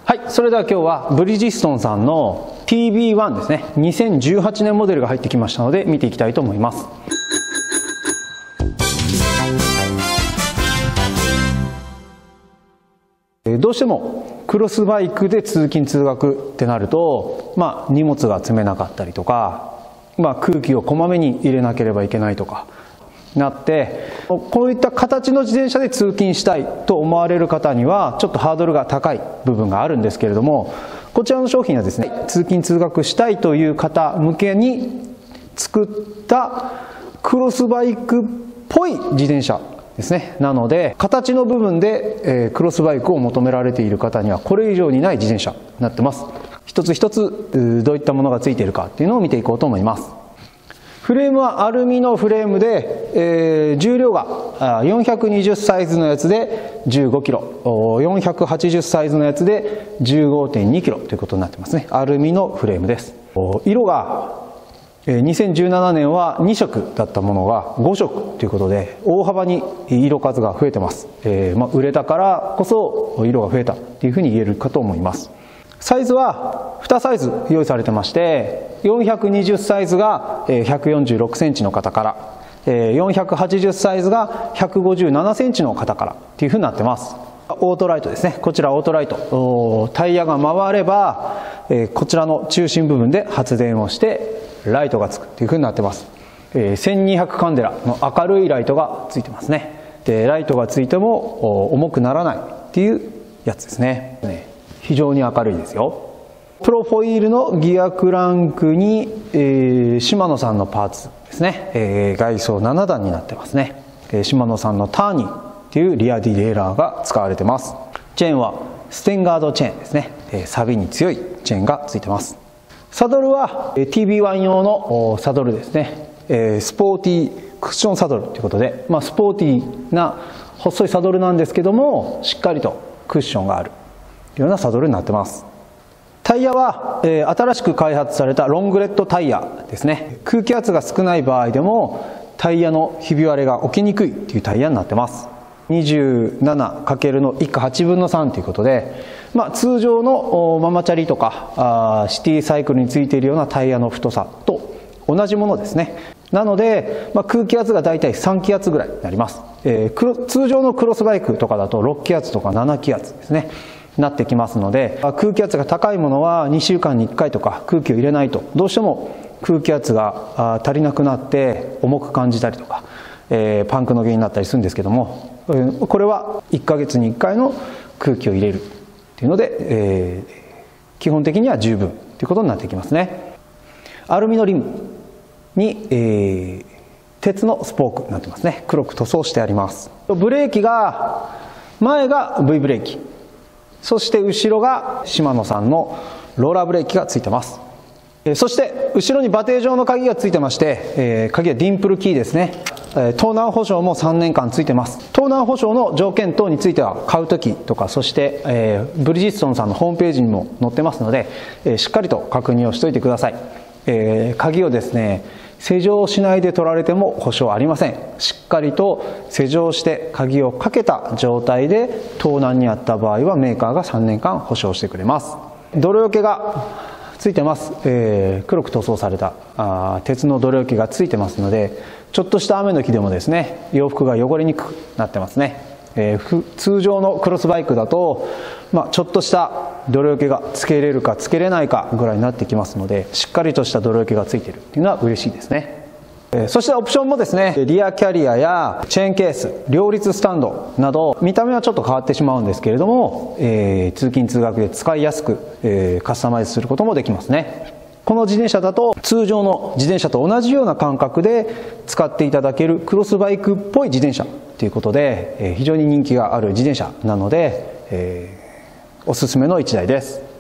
はい、それでは今日はブリヂストンさんの TB1 ですね、2018年モデルが入ってきましたので見ていきたいと思います。どうしてもクロスバイクで通勤通学ってなると、荷物が積めなかったりとか、空気をこまめに入れなければいけないとかなって、こういった形の自転車で通勤したいと思われる方にはちょっとハードルが高い部分があるんですけれども、こちらの商品はですね、通勤通学したいという方向けに作ったクロスバイクっぽい自転車ですね。なので形の部分でクロスバイクを求められている方にはこれ以上にない自転車になってます。一つ一つどういったものがついているかっていうのを見ていこうと思います。フレームはアルミのフレームで、重量が420サイズのやつで15キロ、480サイズのやつで 15.2 キロということになってますね。アルミのフレームです。色が2017年は2色だったものが5色ということで大幅に色数が増えてます。売れたからこそ色が増えたというふうに言えるかと思います。サイズは2サイズ用意されてまして、420サイズが146センチの方から、480サイズが157センチの方からっていうふうになってます。オートライトですね。こちらオートライト。タイヤが回れば、こちらの中心部分で発電をしてライトがつくっていうふうになってます。1200カンデラの明るいライトがついてますね。で、ライトがついても重くならないっていうやつですね。非常に明るいですよ。プロフォイールのギアクランクに、シマノさんのパーツですね。外装7段になってますね。シマノさんのターニーっていうリアディレイラーが使われてます。チェーンはステンガードチェーンですね。錆に強いチェーンがついてます。サドルは TB1 用のサドルですね。スポーティークッションサドルということで、スポーティーな細いサドルなんですけども、しっかりとクッションがあるようなサドルになってます。タイヤは、新しく開発されたロングレッドタイヤですね。空気圧が少ない場合でもタイヤのひび割れが起きにくいというタイヤになってます。27× の1か8分の3ということで、通常のママチャリとかシティサイクルについているようなタイヤの太さと同じものですね。なので、空気圧がだいたい3気圧ぐらいになります。通常のクロスバイクとかだと6気圧とか7気圧ですねなってきますので、空気圧が高いものは2週間に1回とか空気を入れないとどうしても空気圧が足りなくなって重く感じたりとか、パンクの原因になったりするんですけども、これは1ヶ月に1回の空気を入れるというので、基本的には十分ということになってきますね。アルミのリムに、鉄のスポークになってますね。黒く塗装してあります。ブレーキが前が V ブレーキ、そして後ろがシマノさんのローラーブレーキがついてます。そして後ろに馬蹄状の鍵がついてまして、鍵はディンプルキーですね。盗難保証も3年間ついてます。盗難保証の条件等については買うときとか、そして、ブリヂストンさんのホームページにも載ってますので、しっかりと確認をしておいてください。鍵をですね、施錠しないで取られても保証ありません。しっかりと施錠して鍵をかけた状態で盗難にあった場合はメーカーが3年間保証してくれます。泥よけがついてます。黒く塗装された鉄の泥よけがついてますので、ちょっとした雨の日でもですね、洋服が汚れにくくなってますね。通常のクロスバイクだと、ちょっとした泥よけがつけれるかつけれないかぐらいになってきますので、しっかりとした泥よけがついているっていうのは嬉しいですね。そしてオプションもですね、リアキャリアやチェーンケース、両立スタンドなど見た目はちょっと変わってしまうんですけれども、通勤通学で使いやすく、カスタマイズすることもできますね。この自転車だと通常の自転車と同じような感覚で使っていただけるクロスバイクっぽい自転車ということで、非常に人気がある自転車なので、おすすめの1台です。